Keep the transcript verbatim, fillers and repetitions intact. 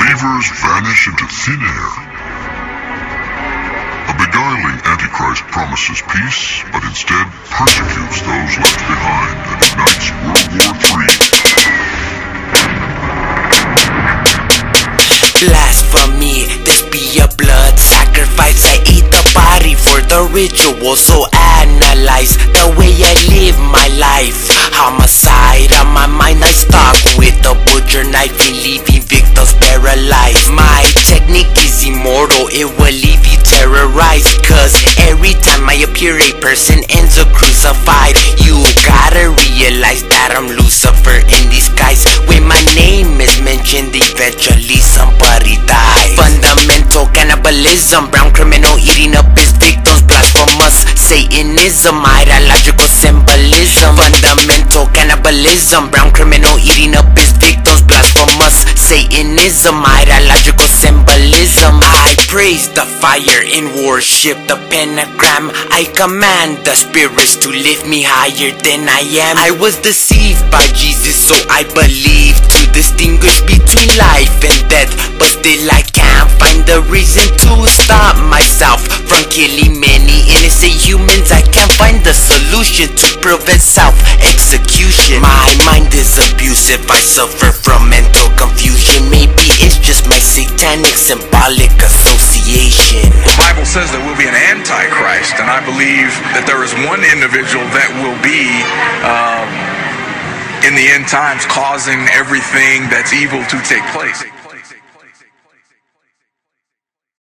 believers vanish into thin air. A beguiling Antichrist promises peace, but instead persecutes those left behind and ignites World War Three. Blasphemy, this be a blood sacrifice. I eat the body for the ritual, so analyze the way I live my life. Homicide on my mind, I stalk with a butcher knife and leaving victims paralyzed. My technique is immortal, it will leave you terrorized, cause every time I appear a person ends up crucified. You gotta realize that I'm Lucifer in disguise. When my name is mentioned, eventually somebody dies. Fundamental cannibalism, brown criminal eating up his victims. Blasphemous Satanism, ideological symbolism. Fundamental cannibalism, brown criminal eating up his victims. Blasphemous Satanism, ideological symbolism. I praise the fire and worship the pentagram. I command the spirits to lift me higher than I am. I was deceived by Jesus, so I believe to distinguish between life and death, but still I can't find the reason to stop myself from killing many innocent humans. I can't find the solution to prevent self-execution. My mind is abusive, I suffer from mental confusion. Maybe it's just my satanic symbolic association. The Bible says there will be an Antichrist, and I believe that there is one individual that will be um, in the end times causing everything that's evil to take place.